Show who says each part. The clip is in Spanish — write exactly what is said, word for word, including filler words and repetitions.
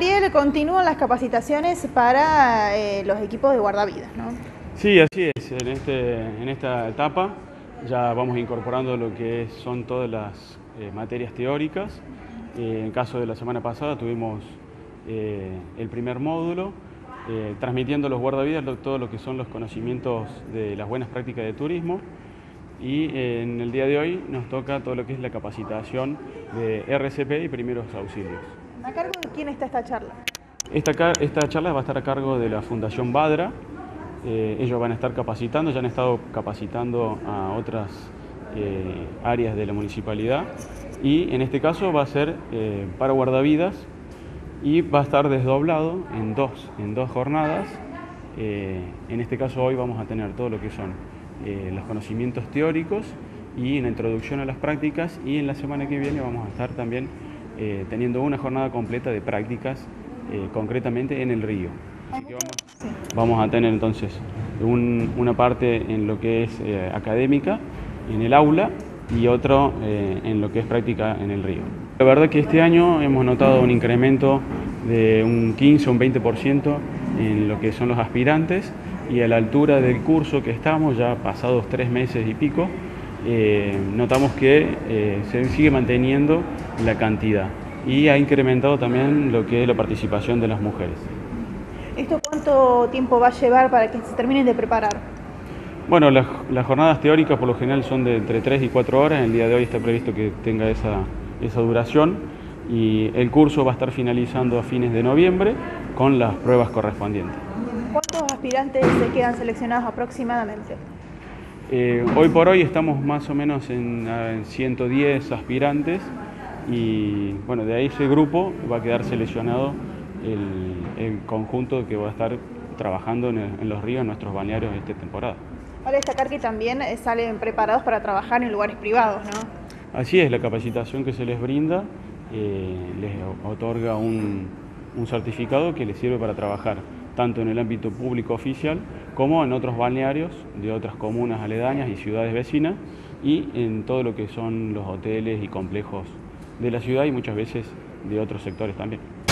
Speaker 1: Ariel, continúan las capacitaciones para eh, los equipos de guardavidas, ¿no?
Speaker 2: Sí, así es. En, este, en esta etapa ya vamos incorporando lo que son todas las eh, materias teóricas. Eh, en caso de la semana pasada tuvimos eh, el primer módulo, eh, transmitiendo a los guardavidas lo, todo lo que son los conocimientos de las buenas prácticas de turismo. Y eh, en el día de hoy nos toca todo lo que es la capacitación de R C P y primeros auxilios.
Speaker 1: ¿A cargo de quién está esta charla?
Speaker 2: Esta, esta charla va a estar a cargo de la Fundación Badra. Eh, ellos van a estar capacitando, ya han estado capacitando a otras eh, áreas de la municipalidad, y en este caso va a ser eh, para guardavidas y va a estar desdoblado en dos, en dos jornadas. Eh, en este caso hoy vamos a tener todo lo que son eh, los conocimientos teóricos y una introducción a las prácticas, y en la semana que viene vamos a estar también eh, teniendo una jornada completa de prácticas eh, concretamente en el río. Así que vamos, vamos a tener entonces un, una parte en lo que es eh, académica en el aula y otro eh, en lo que es práctica en el río. La verdad que este año hemos notado un incremento de un quince o un veinte por ciento en lo que son los aspirantes, y a la altura del curso que estamos, ya pasados tres meses y pico, eh, notamos que eh, se sigue manteniendo la cantidad y ha incrementado también lo que es la participación de las mujeres.
Speaker 1: ¿Esto cuánto tiempo va a llevar para que se terminen de preparar?
Speaker 2: Bueno, las, las jornadas teóricas por lo general son de entre tres y cuatro horas. El día de hoy está previsto que tenga esa, esa duración, y el curso va a estar finalizando a fines de noviembre con las pruebas correspondientes.
Speaker 1: ¿Cuántos aspirantes se quedan seleccionados aproximadamente?
Speaker 2: Eh, hoy por hoy estamos más o menos en, en ciento diez aspirantes, y bueno, de ahí ese grupo va a quedar seleccionado el, el conjunto que va a estar trabajando en, el, en los ríos, en nuestros balnearios esta temporada.
Speaker 1: Vale destacar que también salen preparados para trabajar en lugares privados, ¿no?
Speaker 2: Así es, la capacitación que se les brinda eh, les otorga un, un certificado que les sirve para trabajar tanto en el ámbito público oficial como en otros balnearios de otras comunas aledañas y ciudades vecinas, y en todo lo que son los hoteles y complejos de la ciudad, y muchas veces de otros sectores también.